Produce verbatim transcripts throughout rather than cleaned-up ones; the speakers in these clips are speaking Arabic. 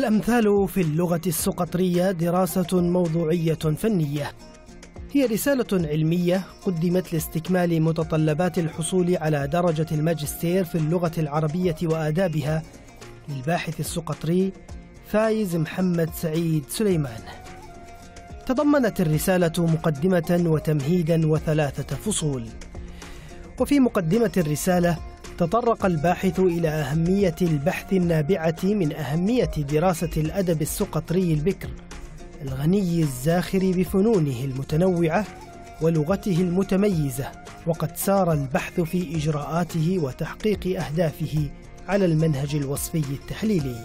الأمثال في اللغة السقطرية دراسة موضوعية فنية. هي رسالة علمية قدمت لاستكمال متطلبات الحصول على درجة الماجستير في اللغة العربية وآدابها للباحث السقطري فايز محمد سعيد سليمان. تضمنت الرسالة مقدمة وتمهيدا وثلاثة فصول. وفي مقدمة الرسالة تطرق الباحث إلى أهمية البحث النابعة من أهمية دراسة الأدب السقطري البكر الغني الزاخر بفنونه المتنوعة ولغته المتميزة، وقد سار البحث في إجراءاته وتحقيق أهدافه على المنهج الوصفي التحليلي.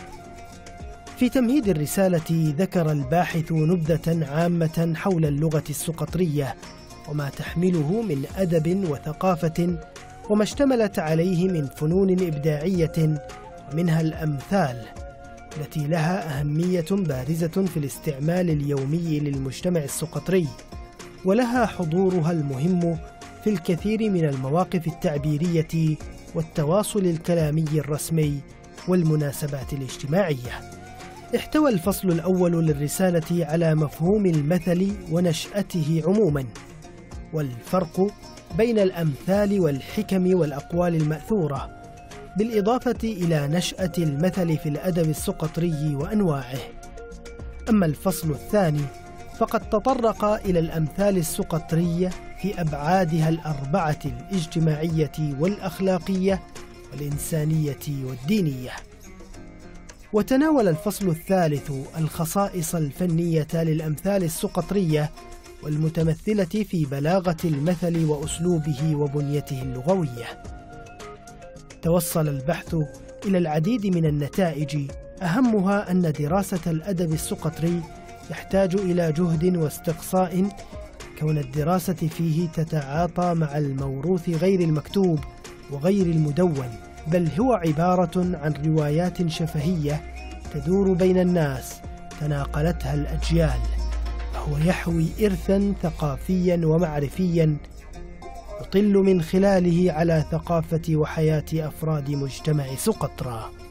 في تمهيد الرسالة ذكر الباحث نبذة عامة حول اللغة السقطرية وما تحمله من أدب وثقافة وما اشتملت عليه من فنون إبداعية، منها الأمثال التي لها أهمية بارزة في الاستعمال اليومي للمجتمع السقطري، ولها حضورها المهم في الكثير من المواقف التعبيرية والتواصل الكلامي الرسمي والمناسبات الاجتماعية. احتوى الفصل الأول للرسالة على مفهوم المثل ونشأته عموما، والفرق بين الأمثال والحكم والأقوال المأثورة، بالإضافة إلى نشأة المثل في الأدب السقطري وأنواعه. أما الفصل الثاني فقد تطرق إلى الأمثال السقطرية في أبعادها الأربعة الاجتماعية والأخلاقية والإنسانية والدينية. وتناول الفصل الثالث الخصائص الفنية للأمثال السقطرية والمتمثلة في بلاغة المثل وأسلوبه وبنيته اللغوية. توصل البحث إلى العديد من النتائج، أهمها أن دراسة الأدب السقطري يحتاج إلى جهد واستقصاء، كون الدراسة فيه تتعاطى مع الموروث غير المكتوب وغير المدون، بل هو عبارة عن روايات شفهية تدور بين الناس تناقلتها الأجيال، فهو يحوي إرثا ثقافيا ومعرفيا يطل من خلاله على ثقافة وحياة أفراد مجتمع سقطرى.